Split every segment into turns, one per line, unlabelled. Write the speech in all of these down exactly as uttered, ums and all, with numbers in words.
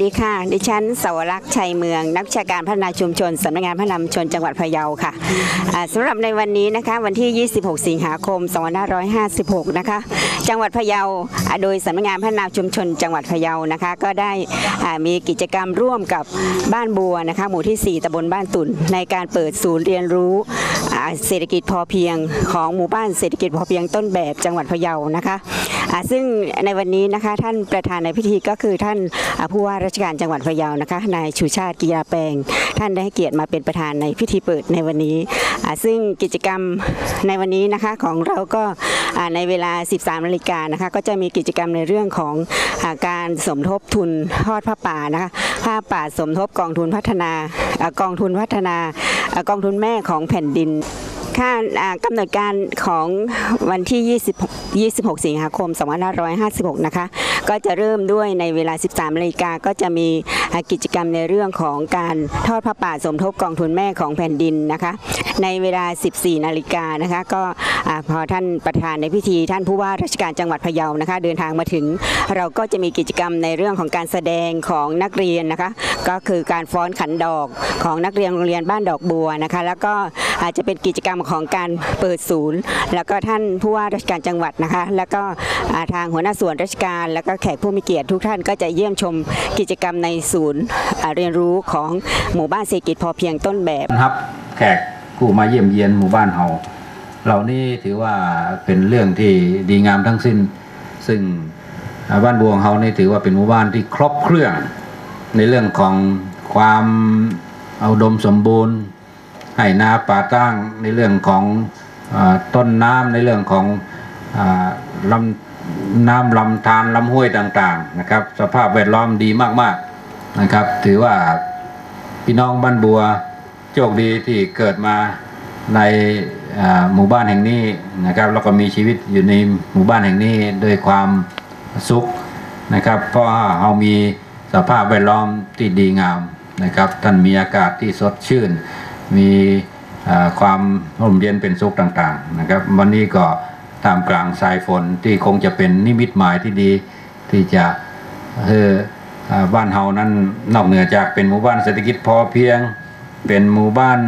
ดีค่ะดิฉันสวรักษ์ชัยเมืองนักวิชาการพัฒนาชุมชนสำนักงานพัฒนาชุมชนจังหวัดพะเยาค่ะสำหรับในวันนี้นะคะวันที่ยี่สิบหกสิงหาคมสองพันห้าร้อยห้าสิบหกนะคะจังหวัดพะเยาโดยสำนักงานพัฒนาชุมชนจังหวัดพะเยานะคะก็ได้มีกิจกรรมร่วมกับบ้านบัวนะคะหมู่ที่สี่ตำบลบ้านตุ่นในการเปิดศูนย์เรียนรู้เศรษฐกิจพอเพียงของหมู่บ้านเศรษฐกิจพอเพียงต้นแบบจังหวัดพะเยานะคะซึ่งในวันนี้นะคะท่านประธานในพิธีก็คือท่านผู้ว่าราชการจังหวัดพะเยานะคะนายชูชาติกีฬาแปลงท่านได้ให้เกียรติมาเป็นประธานในพิธีเปิดในวันนี้ซึ่งกิจกรรมในวันนี้นะคะของเราก็ในเวลา สิบสามนาฬิกานะคะก็จะมีกิจกรรมในเรื่องของการสมทบทุนทอดผ้าป่านะคะผ้าป่าสมทบกองทุนพัฒนากองทุนพัฒนากองทุนแม่ของแผ่นดินค่ากำหนดการของวันที่ยี่สิบ ยี่สิบหกสิงหาคมสองพันห้าร้อยห้าสิบหกนะคะก็จะเริ่มด้วยในเวลา สิบสามนาฬิกาก็จะมีกิจกรรมในเรื่องของการทอดผ้าป่าสมทบกองทุนแม่ของแผ่นดินนะคะในเวลา สิบสี่นาฬิกานะคะก็พอท่านประธานในพิธีท่านผู้ว่าราชการจังหวัดพะเยานะคะเดินทางมาถึงเราก็จะมีกิจกรรมในเรื่องของการแสดงของนักเรียนนะคะก็คือการฟ้อนขันดอกของนักเรียนโรงเรียนบ้านดอกบัวนะคะแล้วก็อาจจะเป็นกิจกรรมของการเปิดศูนย์แล้วก็ท่านผู้ว่าราชการจังหวัดนะคะแล้วก็ทางหัวหน้าส่วนราชการแล้วก็แขกผู้มีเกียรติทุกท่านก็จะเยี่ยมชมกิจกรรมในศูนย์เรียนรู้ของหมู่บ้านเศรษฐกิจพอเพียงต้นแบบ
ครับแขกผู้มาเยี่ยมเยียนหมู่บ้านเฮาเหล่านี้ถือว่าเป็นเรื่องที่ดีงามทั้งสิ้นซึ่งบ้านบัวของเฮานี่ถือว่าเป็นหมู่บ้านที่ครบเครื่องในเรื่องของความอุดมสมบูรณ์ให้นาป่าตั้งในเรื่องของต้นน้ำในเรื่องของลำน้ำลำธารลำห้วยต่างๆนะครับสภาพแวดล้อมดีมากๆนะครับถือว่าพี่น้องบ้านบัวโชคดีที่เกิดมาในหมู่บ้านแห่งนี้นะครับแล้วก็มีชีวิตอยู่ในหมู่บ้านแห่งนี้ด้วยความสุขนะครับเพราะเรามีสภาพแวดล้อมที่ดีงามนะครับท่านมีอากาศที่สดชื่นมีความร่มเย็นเป็นสุขต่างๆนะครับวันนี้ก็ท่ามกลางสายฝนที่คงจะเป็นนิมิตหมายที่ดีที่จะเฮ้บ้านเฮานั้นนอกเหนือจากเป็นหมู่บ้านเศรษฐกิจพอเพียงเป็นหมู่บ้าน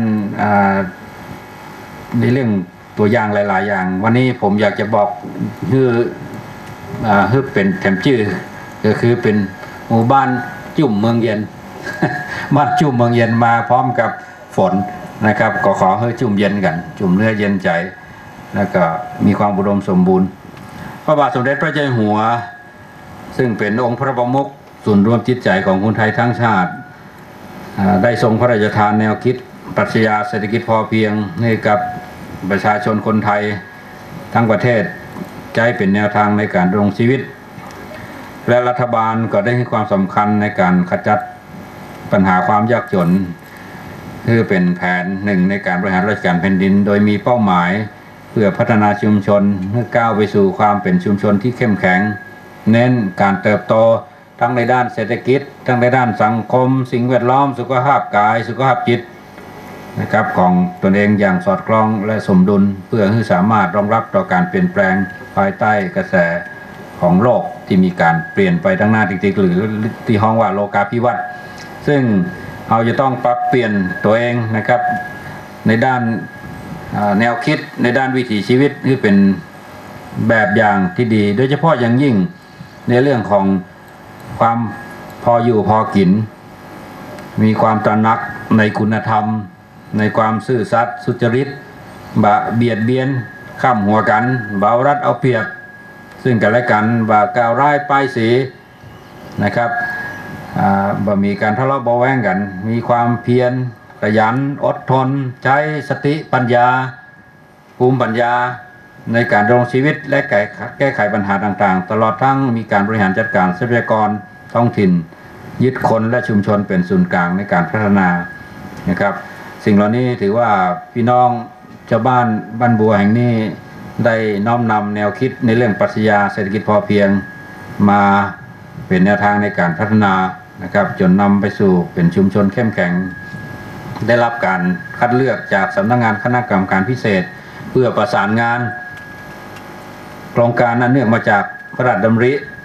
ในเรื่องตัวอย่างหลายๆอย่างวันนี้ผมอยากจะบอกคือคือเป็นแถมชื่อก็คือเป็นหมู่บ้านจุ่มเมืองเย็นบ้านจุ่มเมืองเย็นมาพร้อมกับฝนนะครับก็ขอให้จุ่มเย็นกันจุ่มเนื้อเย็นใจแล้วก็มีความอุดมสมบูรณ์พระบาทสมเด็จพระเจ้าอยู่หัวซึ่งเป็นองค์พระประมุขส่วนรวมจิตใจของคนไทยทั้งชาติได้ทรงพระราชทานแนวคิดปรัชญาเศรษฐกิจพอเพียงให้กับประชาชนคนไทยทั้งประเทศใช้เป็นแนวทางในการดำรงชีวิตและรัฐบาลก็ได้ให้ความสำคัญในการขจัดปัญหาความยากจนคือเป็นแผนหนึ่งในการบริหารราชการแผ่นดินโดยมีเป้าหมายเพื่อพัฒนาชุมชนให้ก้าวไปสู่ความเป็นชุมชนที่เข้มแข็งเน้นการเติบโตทั้งในด้านเศรษฐกิจทั้งในด้านสังคมสิ่งแวดล้อมสุขภาพกายสุขภาพจิตนะครับของตนเองอย่างสอดคล้องและสมดุลเพื่อให้สามารถรองรับต่อการเปลี่ยนแปลงภายใต้กระแสของโลกที่มีการเปลี่ยนไปทั้งหน้าจริงๆหรือที่ห้องว่าโลกาภิวัตน์ซึ่งเราจะต้องปรับเปลี่ยนตัวเองนะครับในด้านแนวคิดในด้านวิถีชีวิตที่เป็นแบบอย่างที่ดีโดยเฉพาะอย่างยิ่งในเรื่องของความพออยู่พอกินมีความตระหนักในคุณธรรมในความซื่อสัตย์สุจริตบะเบียดเบียนข้ามหัวกันเบารัดเอาเปรียบซึ่งกันและกันบะกล่าวร้ายป้ายสีนะครับบ่มีการทะเลาะเบาแว้งกันมีความเพียรขยันอดทนใช้สติปัญญาภูมิปัญญาในการดำรงชีวิตและแก้ไขปัญหาต่างๆตลอดทั้งมีการบริหารจัดการทรัพยากรท้องถิ่นยึดคนและชุมชนเป็นศูนย์กลางในการพัฒนานะครับสิ่งเหล่านี้ถือว่าพี่น้องชาวบ้านบ้านบัวแห่งนี้ได้น้อมนำแนวคิดในเรื่องปรัชญาเศรษฐกิจพอเพียงมาเป็นแนวทางในการพัฒนานะครับจนนำไปสู่เป็นชุมชนเข้มแข็งได้รับการคัดเลือกจากสำนักงานคณะกรรมการพิเศษเพื่อประสานงานโครงการนั้นเนื่องมาจากพระราชดำริ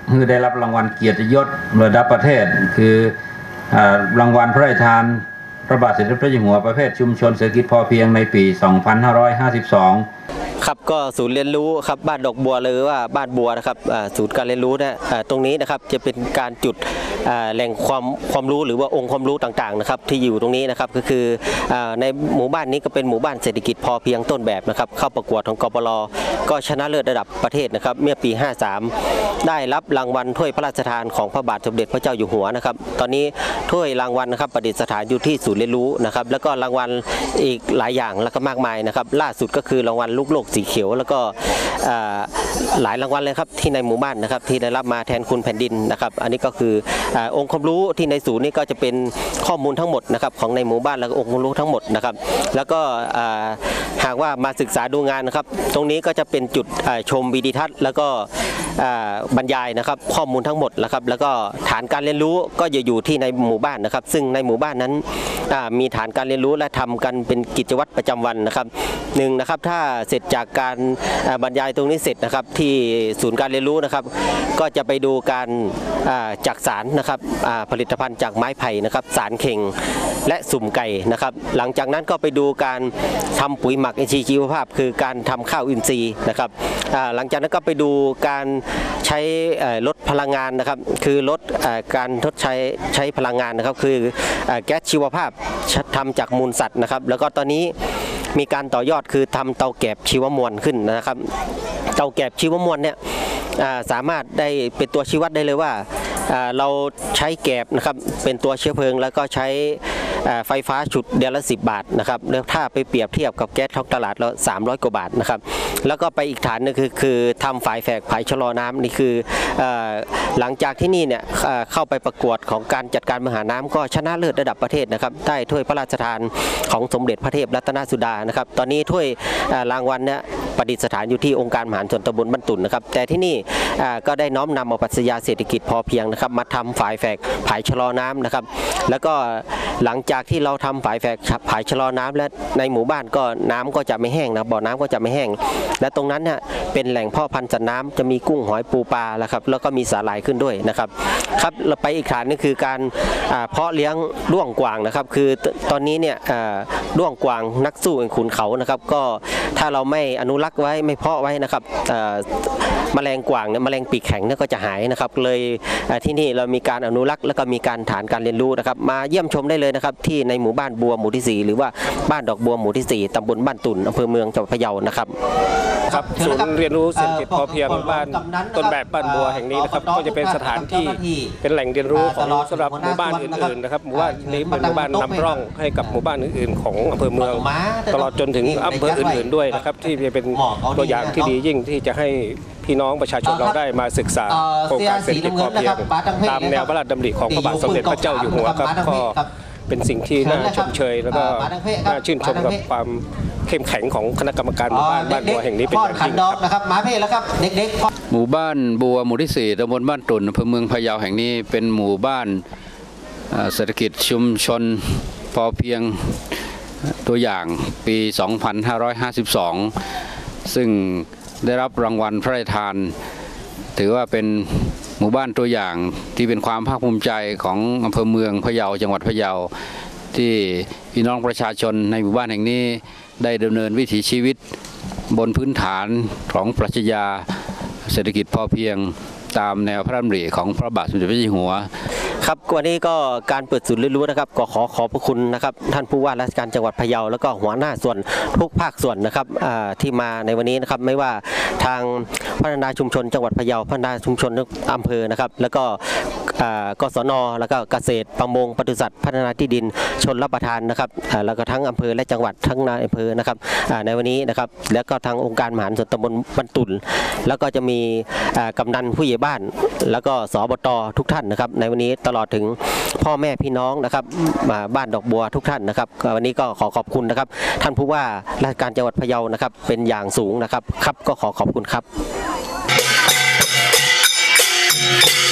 คือได้รับรางวัลเกียรติยศระดับประเทศคือรางวัลพระราชทานพระบาทสมเด็จพระเจ้าอยู่หัวประเภทชุมชนเศรษฐกิจพอเพียงในปี สองพันห้าร้อยห้าสิบสอง
ครับก็ศูนย์เรียนรู้ครับบ้านดอกบัวหรือว่าบ้านบัวนะครับศูนย์การเรียนรู้นะตรงนี้นะครับจะเป็นการจุดแหล่งความความรู้หรือว่าองค์ความรู้ต่างๆนะครับที่อยู่ตรงนี้นะครับก็คือในหมู่บ้านนี้ก็เป็นหมู่บ้านเศรษฐกิจพอเพียงต้นแบบนะครับเข้าประกวดของกปร.ก็ชนะเลิศระดับประเทศนะครับเมื่อปีห้าสามได้รับรางวัลถ้วยพระราชทานของพระบาทสมเด็จพระเจ้าอยู่หัวนะครับตอนนี้ถ้วยรางวัลนะครับประดิษฐานอยู่ที่ศูนย์เรียนรู้นะครับแล้วก็รางวัลอีกหลายอย่างแล้วก็มากมายนะครับล่าสุดก็คือรางวัลลูกโลกสีเขียวแล้วก็หลายรางวัลเลยครับที่ในหมู่บ้านนะครับที่ได้รับมาแทนคุณแผ่นดินนะครับอันนี้ก็คือองค์ความรู้ที่ในศูนย์นี้ก็จะเป็นข้อมูลทั้งหมดนะครับของในหมู่บ้านและองค์ความรู้ทั้งหมดนะครับแล้วก็หากว่ามาศึกษาดูงานนะครับตรงนี้ก็จะเป็นจุดชมวิดีทัศน์แล้วก็บรรยายนะครับข้อมูลทั้งหมดนะครับแล้วก็ฐานการเรียนรู้ก็จะอยู่ที่ในหมู่บ้านนะครับซึ่งในหมู่บ้านนั้นมีฐานการเรียนรู้และทำกันเป็นกิจวัตรประจำวันนะครับหนึ่งนะครับถ้าเสร็จจากการบรรยายตรงนี้เสร็จนะครับที่ศูนย์การเรียนรู้นะครับก็จะไปดูการจักสารนะครับผลิตภัณฑ์จากไม้ไผ่นะครับสารเข่งและสุ่มไก่นะครับหลังจากนั้นก็ไปดูการทำปุ๋ยหมักอินทรีย์ชีวภาพคือการทำข้าวอินทรีย์นะครับหลังจากนั้นก็ไปดูการใช้ลดพลังงานนะครับคือลดการทดใช้ใช้พลังงานนะครับคือแก๊สชีวภาพทำจากมูลสัตว์นะครับแล้วก็ตอนนี้มีการต่อยอดคือทำเตาแกบชีวมวลขึ้นนะครับเตาแกบชีวมวลเนี่ยสามารถได้เป็นตัวชี้วัดได้เลยว่าเราใช้แกบนะครับเป็นตัวเชื้อเพลิงแล้วก็ใช้ไฟฟ้าฉุดเดือนละสิบบาทนะครับแล้วถ้าไปเปรียบเทียบกับแก๊สท้องตลาดแล้วสามร้อยกว่าบาทนะครับแล้วก็ไปอีกฐานนึงคือคือทำฝายแฝกผายชะลอน้ำนี่คือหลังจากที่นี่เนี่ยเข้าไปประกวดของการจัดการมหาน้ำก็ชนะเลิศระดับประเทศนะครับได้ถ้วยพระราชทานของสมเด็จพระเทพรัตนสุดานะครับตอนนี้ถ้วยรางวัลเนี่ยประดิษฐานอยู่ที่องค์การมหาชนตำบลบ้านตุ่นนะครับแต่ที่นี่ก็ได้น้อมนำเอาปรัชญาเศรษฐกิจพอเพียงนะครับมาทำฝายแฝกผายชะลอน้ำนะครับแล้วก็หลังจากที่เราทำฝายแฝกผายชะลอน้ำและในหมู่บ้านก็น้ำก็จะไม่แห้งนะบ่อน้ำก็จะไม่แห้งและตรงนั้นเนี่ยเป็นแหล่งเพาะพันธุ์สัตว์น้ำจะมีกุ้งหอยปูปลาแล้วครับแล้วก็มีสาหร่ายขึ้นด้วยนะครับครับเราไปอีกฐานนึงคือการเพาะเลี้ยงด้วงกวางนะครับคือตอนนี้เนี่ยด้วงกวางนักสู้แห่งขุนเขานะครับก็ถ้าเราไม่อนุรักษ์ไว้ไม่เพาะไว้นะครับแมลงกวางเนี่ยแมลงปีกแข็งเนี่ยก็จะหายนะครับเลยที่นี่เรามีการอนุรักษ์แล้วก็มีการฐานการเรียนรู้นะครับมาเยี่ยมชมได้เลยนะครับที่ในหมู่บ้านบัวหมู่ที่สี่หรือว่าบ้านดอกบัวหมู่ที่สี่ตำบลบ้านตุ่นอำเภอเมืองจังหวัดพะเยานะครับ
ครับศูนย์เรียนรู้เศรษฐกิจพอเพียงบ้านต้นแบบบ้านบัวแห่งนี้นะครับก็จะเป็นสถานที่เป็นแหล่งเรียนรู้ของสำหรับหมู่บ้านอื่นๆนะครับหมู่บ้านนี้เป็นหมู่บ้านนำร่องให้กับหมู่บ้านอื่นๆของอำเภอเมืองตลอดจนถึงอำเภออื่นๆด้วยนะครับที่จะเป็นตัวอย่างที่ดียิ่งที่จะให้พี่น้องประชาชนเราได้มาศึกษาโครงการเศรษฐกิจพอเพียงตามแนวพระราชดำริของพระบาทสมเด็จพระเจ้าอยู่หัวครับก็เป็นสิ่งที่น่าชมเชยแล้วก็น่าชื่นชมกับความเข้มแข็งของคณะกรรมการหมู่บ้านบ้านบัวแห่งนี้เป็นอย่างยิ่งครับ
มาเพลแล้วครับเด็ก
ๆหมู่บ้านบัวหมู่ที่สี่ตำบลบ้านตุ่นอำเภอเมืองพะเยาแห่งนี้เป็นหมู่บ้านเศรษฐกิจชุมชนพอเพียงตัวอย่างปี สองพันห้าร้อยห้าสิบสอง ซึ่งได้รับรางวัลพระราชทานถือว่าเป็นหมู่บ้านตัวอย่างที่เป็นความภาคภูมิใจของอำเภอเมืองพะเยาจังหวัดพะเยาที่พี่น้องประชาชนในหมู่บ้านแห่งนี้ได้ดำเนินวิถีชีวิตบนพื้นฐานของปรัชญาเศรษฐกิจพอเพียงตามแนวพระราชดำริของพระบาทสมเด็จพระเจ้าอยู่หัว
ครับวันนี้ก็การเปิดศูนย์เรียนรู้นะครับก็ขอขอบพระคุณนะครับท่านผู้ว่าราชการจังหวัดพะเยาแล้วก็หัวหน้าส่วนทุกภาคส่วนนะครับที่มาในวันนี้นะครับไม่ว่าทางพัฒนาชุมชนจังหวัดพะเยาพัฒนาชุมชนอำเภอนะครับแล้วก็กสนแล้วก็เกษตรประมงปศุสัตว์พัฒนาที่ดินชนรับประทานนะครับแล้วก็ทั้งอำเภอและจังหวัดทั้งนายอำเภอนะครับในวันนี้นะครับแล้วก็ทางองค์การมหาส่วนตำบลบ้านตุ่นแล้วก็จะมีกำนันผู้ใหญ่บ้านแล้วก็สบตทุกท่านนะครับในวันนี้ตลอดถึงพ่อแม่พี่น้องนะครับบ้านดอกบัวทุกท่านนะครับวันนี้ก็ขอขอบคุณนะครับท่านผู้ว่าราชการจังหวัดพะเยานะครับเป็นอย่างสูงนะครับครับก็ขอขอบคุณครับ